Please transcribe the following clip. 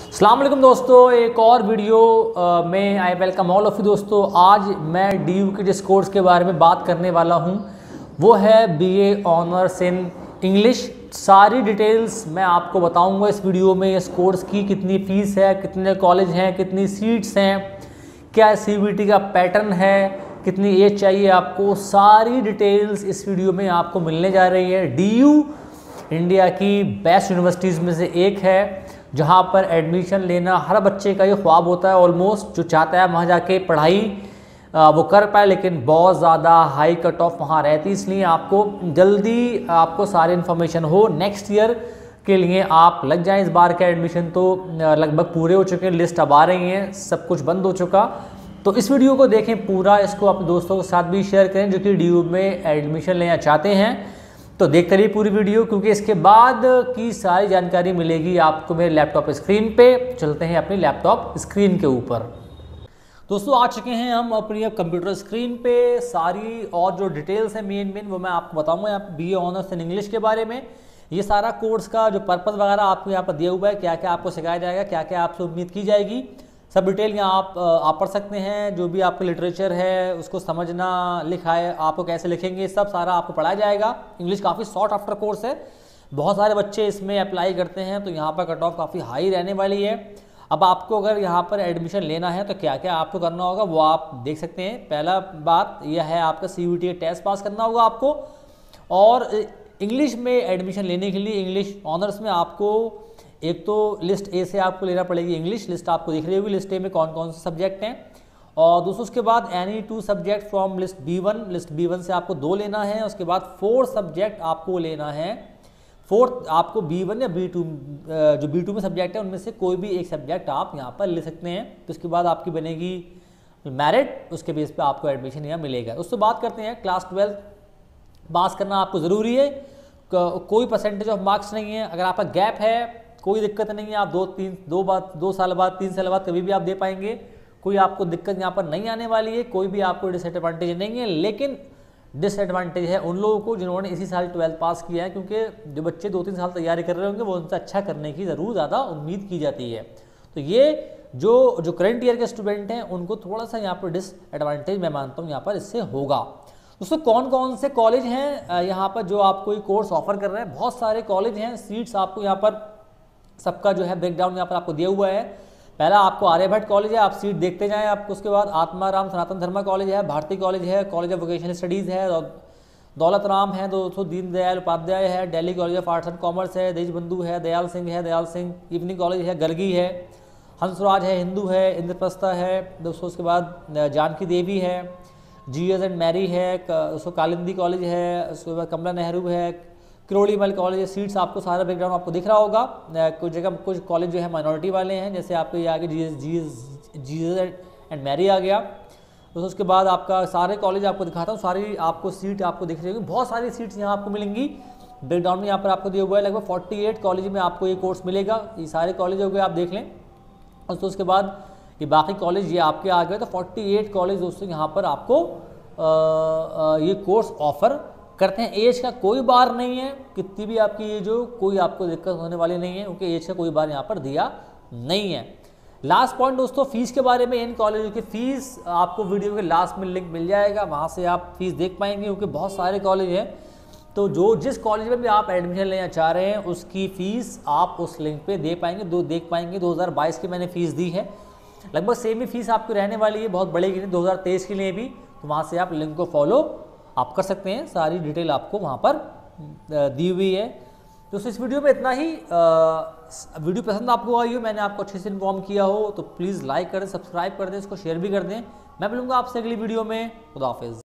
अस्सलाम वालेकुम दोस्तों, एक और वीडियो में I welcome all of you दोस्तों। आज मैं DU के जिस कोर्स के बारे में बात करने वाला हूं वो है BA ऑनर्स इन इंग्लिश। सारी डिटेल्स मैं आपको बताऊंगा इस वीडियो में। इस कोर्स की कितनी फ़ीस है, कितने कॉलेज हैं, कितनी सीट्स हैं, क्या CBT का पैटर्न है, कितनी एज चाहिए आपको, सारी डिटेल्स इस वीडियो में आपको मिलने जा रही है। DU इंडिया की बेस्ट यूनिवर्सिटीज़ में से एक है जहाँ पर एडमिशन लेना हर बच्चे का ये ख्वाब होता है ऑलमोस्ट, जो चाहता है वहाँ जाके पढ़ाई वो कर पाए, लेकिन बहुत ज़्यादा हाई कट ऑफ वहाँ रहती, इसलिए आपको जल्दी आपको सारी इन्फॉर्मेशन हो। नेक्स्ट ईयर के लिए आप लग जाएं। इस बार का एडमिशन तो लगभग पूरे हो चुके हैं, लिस्ट अब आ रही हैं, सब कुछ बंद हो चुका। तो इस वीडियो को देखें पूरा, इसको अपने दोस्तों के साथ भी शेयर करें जो कि DU में एडमिशन लेना चाहते हैं। तो देखते रहिए पूरी वीडियो, क्योंकि इसके बाद की सारी जानकारी मिलेगी आपको मेरे लैपटॉप स्क्रीन पे। चलते हैं अपनी लैपटॉप स्क्रीन के ऊपर। दोस्तों आ चुके हैं हम अपनी अब कंप्यूटर स्क्रीन पे। सारी और जो डिटेल्स है मेन वो मैं आपको बताऊंगा यहाँ पे BA ऑनर्स इन इंग्लिश के बारे में। ये सारा कोर्स का जो पर्पज़ वगैरह आपको यहाँ पर दिया हुआ है, क्या क्या आपको सिखाया जाएगा, क्या क्या आपसे उम्मीद की जाएगी, सब डिटेल यहाँ आप पढ़ सकते हैं। जो भी आपका लिटरेचर है उसको समझना, लिखा है आपको कैसे लिखेंगे, सब सारा आपको पढ़ाया जाएगा। इंग्लिश काफ़ी शॉर्ट आफ्टर कोर्स है, बहुत सारे बच्चे इसमें अप्लाई करते हैं, तो यहाँ पर कट ऑफ काफ़ी हाई रहने वाली है। अब आपको अगर यहाँ पर एडमिशन लेना है तो क्या क्या आपको करना होगा वो आप देख सकते हैं। पहला बात यह है आपका CBT टेस्ट पास करना होगा आपको, और इंग्लिश में एडमिशन लेने के लिए इंग्लिश ऑनर्स में आपको एक तो लिस्ट A से आपको लेना पड़ेगी। इंग्लिश लिस्ट आपको दिख रही होगी, लिस्ट A में कौन कौन से सब्जेक्ट हैं, और दूसरों उसके बाद any 2 subject from list B1। List B1 से आपको 2 लेना है। उसके बाद 4 सब्जेक्ट आपको लेना है। 4 आपको B1 या B2, जो B2 में सब्जेक्ट है उनमें से कोई भी एक सब्जेक्ट आप यहाँ पर ले सकते हैं। तो उसके बाद आपकी बनेगी मेरिट, उसके बेस पे आपको एडमिशन यहाँ मिलेगा। उससे बात करते हैं क्लास 12 पास करना आपको ज़रूरी है, कोई परसेंटेज ऑफ मार्क्स नहीं है। अगर आपका गैप है कोई दिक्कत नहीं है, आप 2 साल बाद 3 साल बाद कभी भी आप दे पाएंगे, कोई आपको दिक्कत यहाँ पर नहीं आने वाली है, कोई भी आपको डिसएडवांटेज नहीं है। लेकिन डिसएडवांटेज है उन लोगों को जिन्होंने इसी साल 12th पास किया है, क्योंकि जो बच्चे 2-3 साल तैयारी कर रहे होंगे वो उनसे अच्छा करने की ज़रूर ज़्यादा उम्मीद की जाती है। तो ये जो करंट ईयर के स्टूडेंट हैं उनको थोड़ा सा यहाँ पर डिसएडवांटेज मैं मानता हूँ यहाँ पर इससे होगा। दोस्तों कौन कौन से कॉलेज हैं यहाँ पर जो आपको ये कोर्स ऑफर कर रहे हैं? बहुत सारे कॉलेज हैं, सीट्स आपको यहाँ पर सबका जो है ब्रेकडाउन यहाँ पर आपको दिया हुआ है। पहला आपको आर्यभट्ट कॉलेज है, आप सीट देखते जाएं आपको। उसके बाद आत्माराम सनातन धर्मा कॉलेज है, भारती कॉलेज है, कॉलेज ऑफ वोकेशनल स्टडीज़ है, दौलत राम है, दोस्तों दीनदयाल उपाध्याय है, Delhi college of arts and commerce है, देशबंधु है, दयाल सिंह इवनिंग कॉलेज है, गर्गी है, हंसराज है, हिंदू है, इंद्रप्रस्था है, दोस्तों उसके बाद जानकी देवी है, GS एंड मैरी है, उसको कालिंदी कॉलेज है, उसके बाद कमला नेहरू है, किरोड़ीमल कॉलेज। सीट्स आपको सारा बैकग्राउंड आपको दिख रहा होगा। कुछ जगह कुछ कॉलेज जो है माइनॉरिटी वाले हैं, जैसे आपको ये आगे GS एंड मैरी आ गया। तो उसके बाद आपका सारे कॉलेज आपको दिखाता हूँ, सारी आपको सीट आपको दिख रही होगी, बहुत सारी सीट्स यहाँ आपको मिलेंगी। ब्रेकडाउन में यहाँ पर आपको दिया हुआ है, लगभग 48 कॉलेज में आपको ये कोर्स मिलेगा। ये सारे कॉलेज हो गए, आप देख लें। और तो उसके बाद ये बाकी कॉलेज ये आपके आ गए, तो 48 कॉलेज दोस्तों यहाँ पर आपको ये कोर्स ऑफर करते हैं। एज का कोई बार नहीं है, कितनी भी आपकी एज हो कोई आपको दिक्कत होने वाली नहीं है, क्योंकि एज का कोई बार यहाँ पर दिया नहीं है। लास्ट पॉइंट दोस्तों फीस के बारे में। इन कॉलेजों की फ़ीस आपको वीडियो के लास्ट में लिंक मिल जाएगा, वहाँ से आप फीस देख पाएंगे, क्योंकि बहुत सारे कॉलेज हैं। तो जिस कॉलेज में भी आप एडमिशन लेना चाह रहे हैं उसकी फ़ीस आप उस लिंक पर देख पाएंगे। 2022 की मैंने फ़ीस दी है, लगभग सेम ही फीस आपकी रहने वाली है, बहुत बढ़ेगी नहीं 2023 के लिए भी। तो वहाँ से आप लिंक को फॉलो आप कर सकते हैं, सारी डिटेल आपको वहाँ पर दी हुई है। तो इस वीडियो में इतना ही। वीडियो पसंद आपको आई हो, मैंने आपको अच्छे से इन्फॉर्म किया हो, तो प्लीज़ लाइक कर दें, सब्सक्राइब कर दें, इसको शेयर भी कर दें। मैं मिलूँगा आपसे अगली वीडियो में। खुदा हाफिज़।